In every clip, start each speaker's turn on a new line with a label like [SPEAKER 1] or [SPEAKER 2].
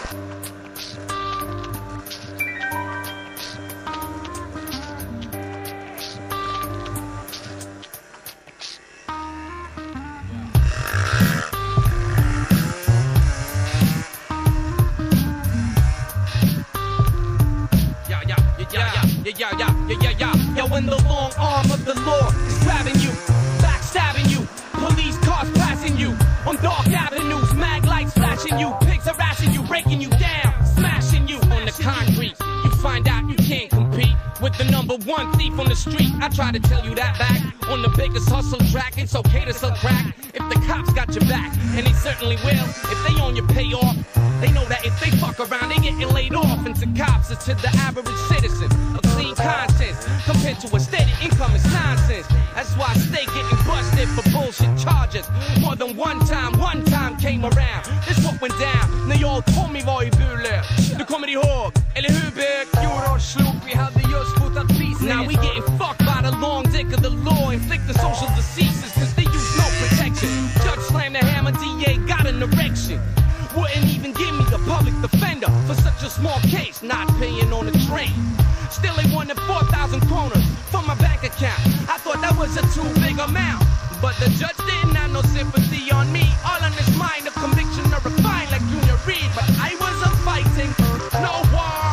[SPEAKER 1] Yo, when the long arm of the law is grabbing you, backstabbing you, police cars passing you, on dark avenues, mag lights flashing you, pigs harassing you, breaking you down, smashing you on the concrete. You find out you can't compete with the #1 thief on the street. I try to tell you that back on the biggest hustle track. It's okay to sell crack if the cops got your back, and they certainly will if they own your payoff. They know that if they fuck around, they getting laid off. And to cops, it's to the average citizen, a clean conscience compared to a steady income is nonsense. That's why I stay getting busted for bullshit charges. More than one time came around. This what went down när jag och Tommy var I Bule. Du kommer ihåg, eller hur Big?
[SPEAKER 2] Jord slog, vi hade just fotat visningen.
[SPEAKER 1] Now we getting fucked by the long dick of the law, inflicting social diseases cause they use no protection. Judge slammed the hammer, DA got an erection. Wouldn't even give me the public defender for such a small case, not paying on the train. Still they wanted 4,000 kroners from my bank account. I thought that was a too big amount, but the judge didn't have no sympathy on me. All on his mind, a conviction or a fine like Junior Reed, but I wasn't fighting no war.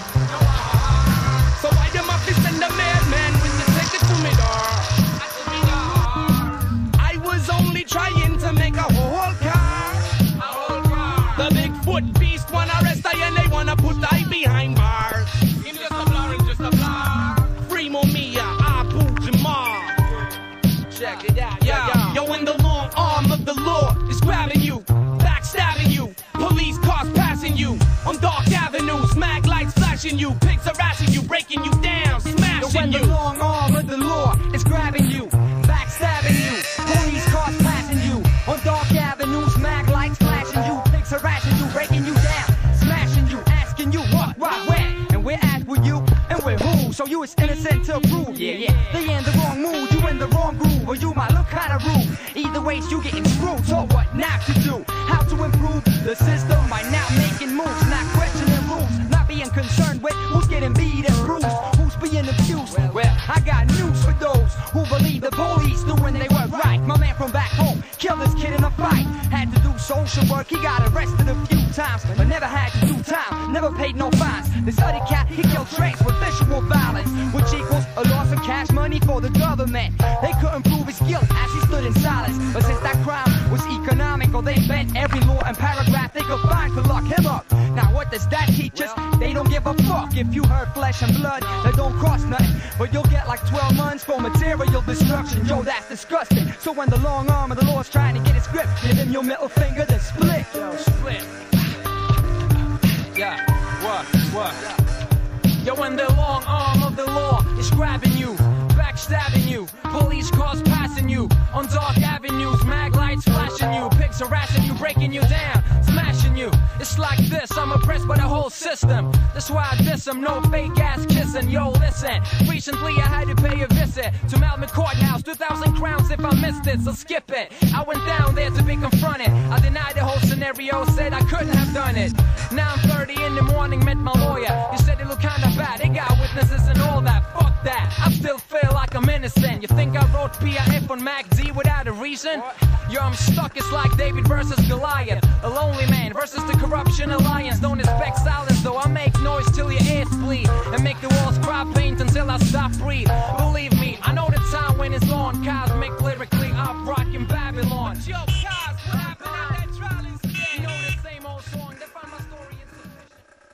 [SPEAKER 1] So I am up and the madman with the take it to me door. I was only trying to make a whole car. The Bigfoot beast wanna arrest I and they wanna put I behind bars.
[SPEAKER 2] I'm just a blur, I'm just a blur.
[SPEAKER 1] Primo Mia, Abu Jamal.
[SPEAKER 2] Check it out,
[SPEAKER 1] Yo, when the long arm of the law is grabbing you, backstabbing you, police cars passing you, on dark avenues, mag lights flashing you, pigs harassing you, breaking you down, smashing you.
[SPEAKER 2] When the long arm of the law is grabbing you, backstabbing you, police cars passing you, on dark avenues, mag lights flashing you, pigs harassing you, breaking you down, smashing you, asking you what, when, and we're at with you, and we're who, so you is innocent to prove, yeah, they in the wrong mood, you in the wrong groove, or you might look kinda rude, either ways you getting screwed, so what not to do, how to improve the system by not making moves, not questioning rules, not being concerned with who's getting beat and bruised, who's being abused, well, I got news for those who believe the police knew when they were right, my man from back home, killed this kid in a fight, had to do social work, he got arrested a few times, but never had to do time, never paid no fines, this other cat, he killed trains with visual violence, which equals a loss of cash money for the government, they couldn't prove his guilt as he stood in silence, but since that crime was economical, they bent every law and paragraph they could find to lock him up. Now what does that teach us? They don't give a fuck if you hurt flesh and blood, that don't cost nothing, but you'll get like 12 months for material destruction, yo that's disgusting, so when the long arm of the law is trying to get its grip, give him your middle finger, then split.
[SPEAKER 1] Yo, split.
[SPEAKER 2] Yeah, what? Yo, when the long arm of the law is grabbing you, backstabbing you, police cars passing you, on dark avenues, mag lights flashing you, pigs harassing you, breaking you down, smashing you. It's like this, I'm oppressed by the whole system. That's why I diss them, no fake ass kissing. Yo, listen, recently I had to pay a visit to Malmö Courthouse, 2,000 crowns if I missed it, so skip it. I went down there to be confronted. I denied the whole scenario, said I couldn't have done it. Now I'm 30 in the morning, met my lawyer. He said it looked kinda bad, they got witnesses and all that. Fuck that, I still feel like I'm innocent. You think I wrote PIF on Mac D without a reason? Yo, I'm stuck, it's like David versus Goliath. A lonely man versus the corruption alliance. Don't expect silence though, I make noise till your ears bleed, and make the walls cry paint until I stop breathe. Believe me, I know the time when it's on. Cosmic lyrically, I'm rocking Babylon. Yo, Cos, what happened at that trial instead? You know the same old song, they find my story insufficient.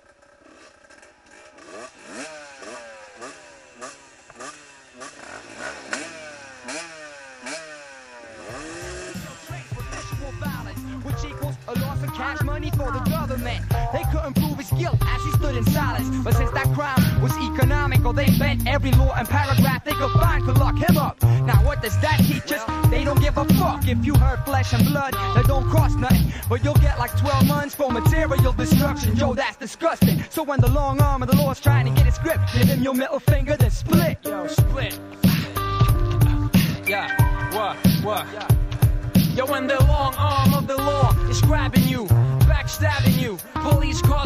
[SPEAKER 2] Which equals a loss of cash money for the government. They couldn't prove his guilt as he stood in silence, but since that crime was economical, they bent every law and paragraph they could find to lock him up. Now what does that teach us? They don't give a fuck if you hurt flesh and blood, that don't cost nothing, but you'll get like 12 months for material destruction. Yo, that's disgusting. So when the long arm of the law is trying to get its grip, give him your middle finger, then split.
[SPEAKER 1] Yo, split.
[SPEAKER 2] Yeah, what? Yo, when the long arm of the law is grabbing you, backstabbing you, police cars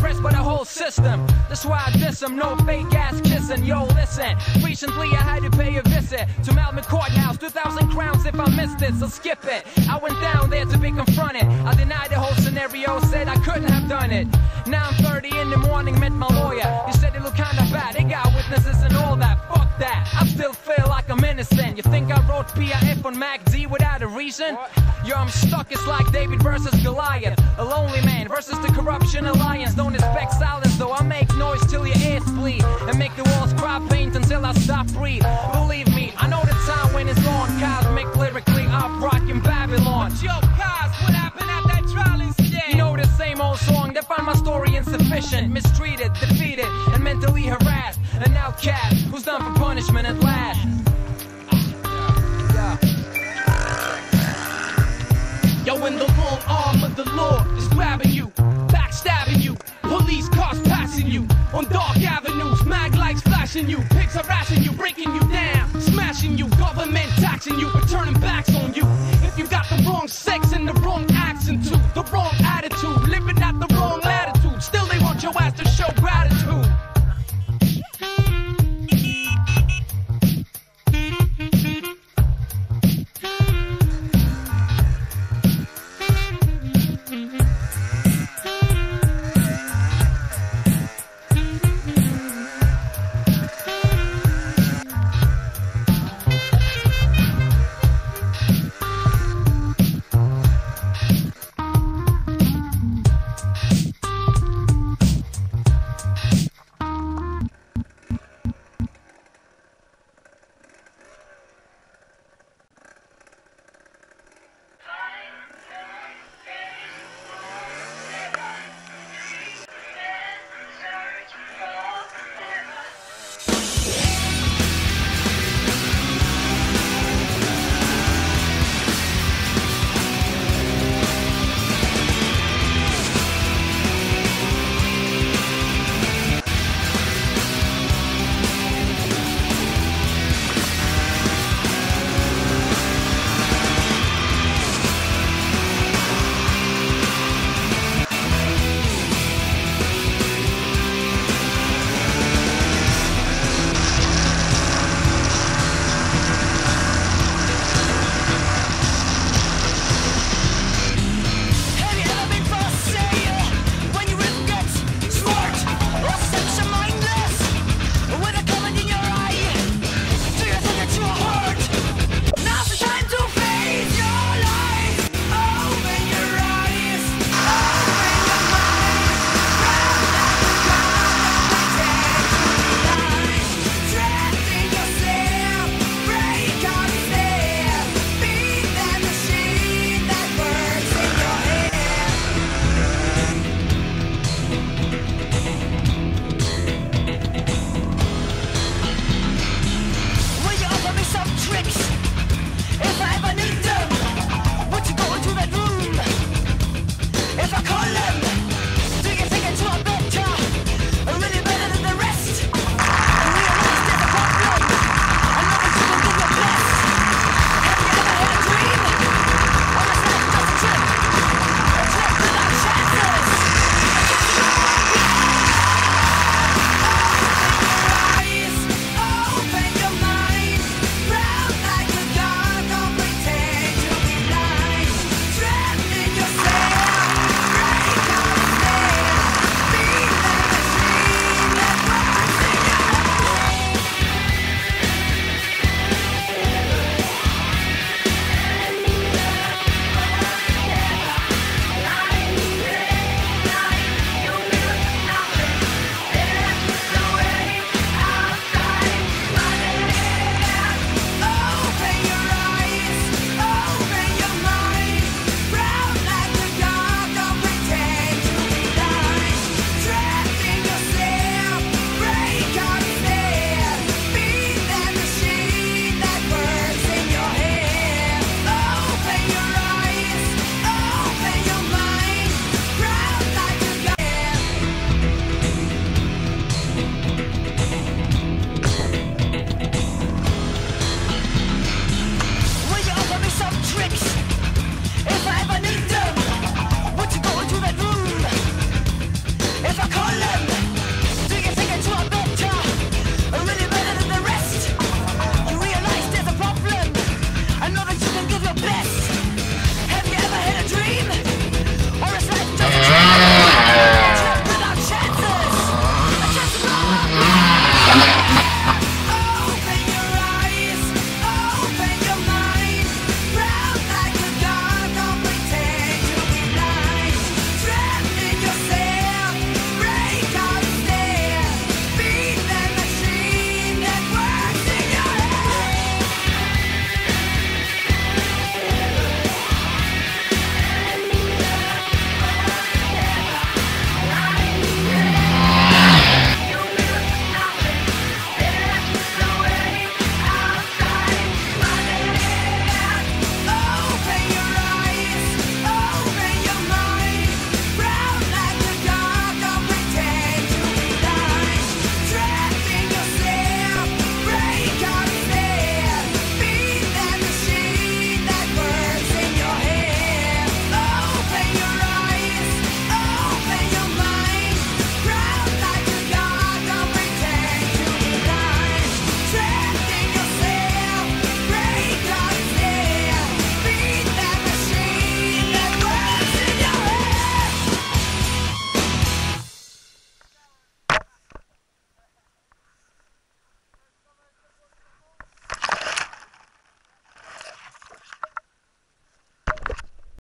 [SPEAKER 2] oppressed by the whole system. That's why I diss them, no fake ass kissing. Yo, listen, recently I had to pay a visit to Melbourne Courthouse, 2,000 crowns if I missed it, so skip it. I went down there to be confronted. I denied the whole scenario, said I couldn't have done it. Now I'm 30 in the morning, met my lawyer. He said it looked kinda bad, they got witnesses and all that. Fuck that, I still feel like I'm innocent. You think I wrote PIF on Mac D without a reason? Yo, I'm stuck, it's like David versus Goliath. A lonely man versus the corruption alliance. Don't expect silence though, I make noise till your ears bleed. And make the walls cry paint until I stop breathe. Believe me, I know the time when it's on. Cosmic lyrically, I'm rocking Babylon.
[SPEAKER 1] Yo, Cos, what happened at that trial instead?
[SPEAKER 2] You know the same old song, they find my story insufficient. Mistreated, defeated, and mentally harassed. An outcast who's done for punishment at last.
[SPEAKER 1] Yo, when the long arm of the law is grabbing you, backstabbing you, police cars passing you, on dark avenues, mag lights flashing you, pigs harassing you, breaking you